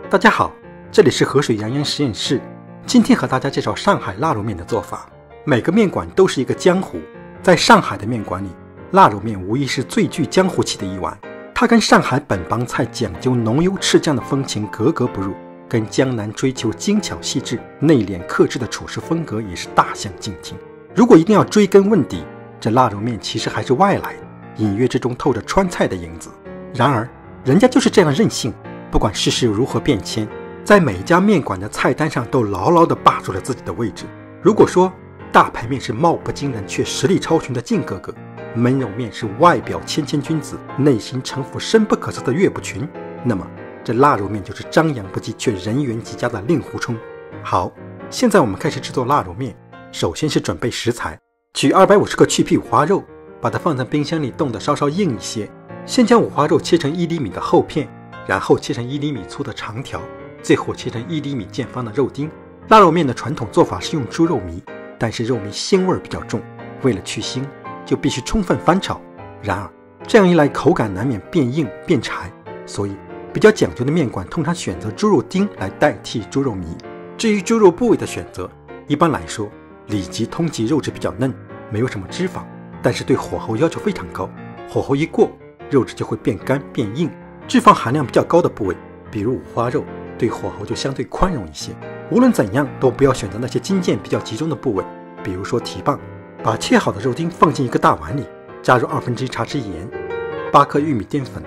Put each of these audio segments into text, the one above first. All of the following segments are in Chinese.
大家好，这里是河水洋洋实验室。今天和大家介绍上海腊肉面的做法。每个面馆都是一个江湖，在上海的面馆里，腊肉面无疑是最具江湖气的一碗。它跟上海本帮菜讲究浓油赤酱的风情格格不入，跟江南追求精巧细致、内敛克制的处事风格也是大相径庭。如果一定要追根问底，这腊肉面其实还是外来的，隐约之中透着川菜的影子。然而人家就是这样任性，不管世事如何变迁，在每一家面馆的菜单上都牢牢地霸住了自己的位置。如果说大排面是貌不惊人却实力超群的靖哥哥，焖肉面是外表谦谦君子内心城府深不可测的岳不群，那么这腊肉面就是张扬不羁却人缘极佳的令狐冲。好，现在我们开始制作腊肉面。首先是准备食材，取250克去皮五花肉，把它放在冰箱里冻得稍稍硬一些。先将五花肉切成1厘米的厚片，然后切成1厘米粗的长条，最后切成1厘米见方的肉丁。腊肉面的传统做法是用猪肉糜，但是肉糜腥味比较重，为了去腥就必须充分翻炒。然而这样一来口感难免变硬变柴，所以比较讲究的面馆通常选择猪肉丁来代替猪肉糜。至于猪肉部位的选择，一般来说里脊、通脊肉质比较嫩，没有什么脂肪，但是对火候要求非常高，火候一过肉质就会变干变硬。脂肪含量比较高的部位，比如五花肉，对火候就相对宽容一些。无论怎样都不要选择那些筋腱比较集中的部位，比如说蹄膀。把切好的肉丁放进一个大碗里，加入1/2茶匙盐、8克玉米淀粉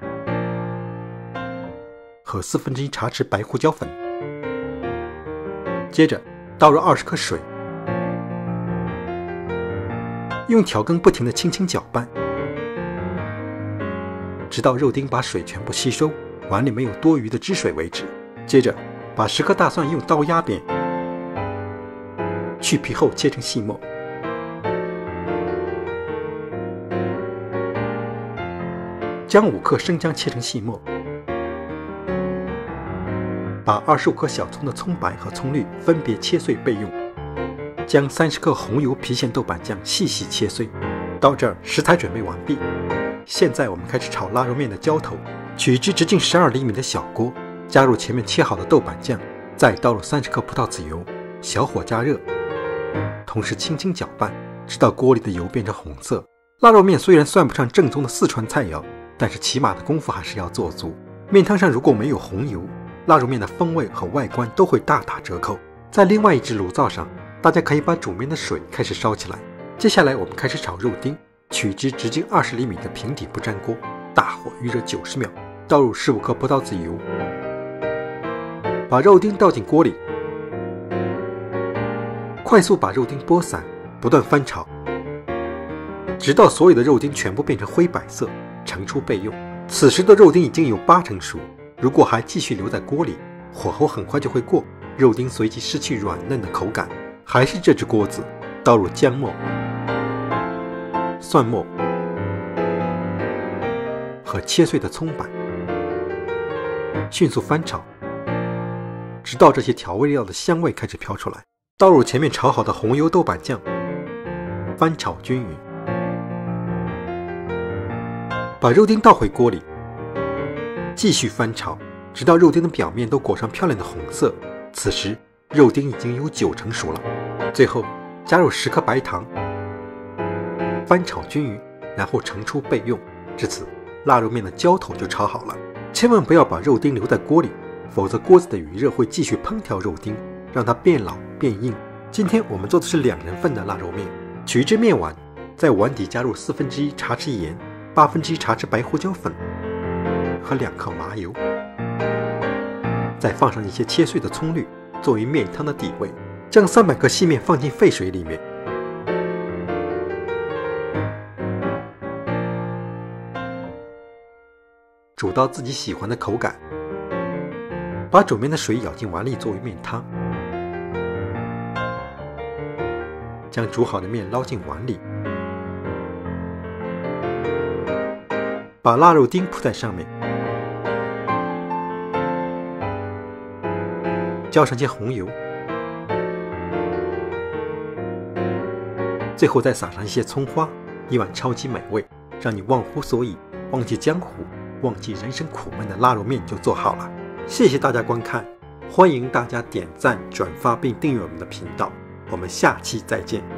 和1/4茶匙白胡椒粉，接着倒入20克水，用调羹不停地轻轻搅拌，直到肉丁把水全部吸收，碗里没有多余的汁水为止。接着把10颗大蒜用刀压扁，去皮后切成细末，将5克生姜切成细末，把25克小葱的葱白和葱绿分别切碎备用，将30克红油郫县豆瓣酱细细切碎。到这儿食材准备完毕，现在我们开始炒腊肉面的浇头。取一只直径12厘米的小锅，加入前面切好的豆瓣酱，再倒入30克葡萄籽油，小火加热，同时轻轻搅拌，直到锅里的油变成红色。腊肉面虽然算不上正宗的四川菜肴，但是起码的功夫还是要做足。面汤上如果没有红油，腊肉面的风味和外观都会大打折扣。在另外一只炉灶上，大家可以把煮面的水开始烧起来。接下来我们开始炒肉丁，取一只直径20厘米的平底不粘锅，大火预热90秒，倒入15克葡萄籽油，把肉丁倒进锅里，快速把肉丁拨散，不断翻炒，直到所有的肉丁全部变成灰白色，盛出备用。此时的肉丁已经有8成熟，如果还继续留在锅里，火候很快就会过，肉丁随即失去软嫩的口感。还是这只锅子，倒入姜末、蒜末和切碎的葱白，迅速翻炒，直到这些调味料的香味开始飘出来。倒入前面炒好的红油豆瓣酱，翻炒均匀，把肉丁倒回锅里，继续翻炒，直到肉丁的表面都裹上漂亮的红色。此时肉丁已经有9成熟了。最后加入10克白糖，翻炒均匀，然后盛出备用。至此腊肉面的浇头就炒好了。千万不要把肉丁留在锅里，否则锅子的余热会继续烹调肉丁，让它变老变硬。今天我们做的是2人份的腊肉面。取一只面碗，在碗底加入1/4茶匙盐、1/8茶匙白胡椒粉和2克麻油，再放上一些切碎的葱绿作为面汤的底味。将300克细面放进沸水里面，煮到自己喜欢的口感，把煮面的水舀进碗里作为面汤，将煮好的面捞进碗里，把腊肉丁铺在上面，浇上些红油，最后再撒上一些葱花，一碗超级美味，让你忘乎所以，忘记江湖，忘记人生苦闷的腊肉面就做好了。 谢谢大家观看，欢迎大家点赞、转发并订阅我们的频道，我们下期再见。